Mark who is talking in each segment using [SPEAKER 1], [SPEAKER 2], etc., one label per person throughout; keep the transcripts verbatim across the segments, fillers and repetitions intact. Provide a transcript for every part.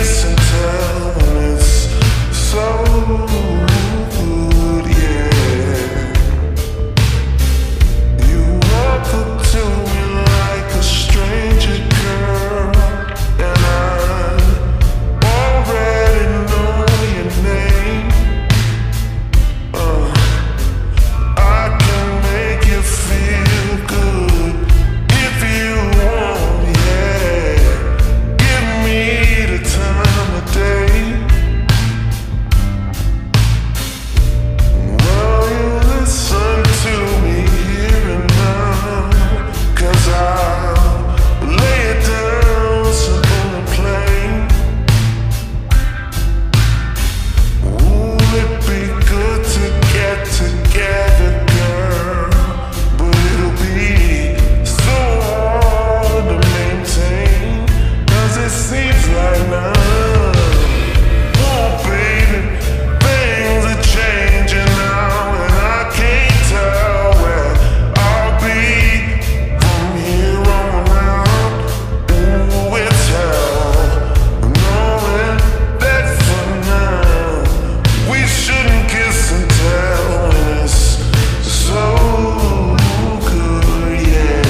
[SPEAKER 1] kiss and tell, and it's so good, yeah. You walk up to me like a stranger, girl, and I already know your name. Uh, I can make you feel good if you want, yeah. Give me the time of day. Will you listen to me here and now? 'Cause I'll lay it down simple and plain. Ooh, it'd be good to get together, girl, but it'll be so hard to maintain, 'cause it seems like now, oh baby, things are changing now, and I can't tell where I'll be from here on out. Ooh, it's hell, knowing that for now we shouldn't kiss and tell, and it's so good, yeah.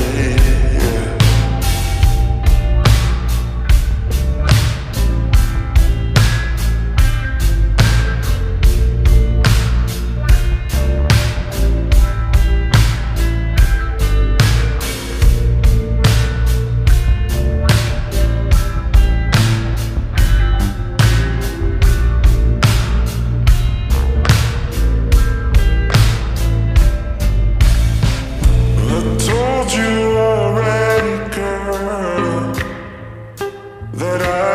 [SPEAKER 1] I told you already, girl, that I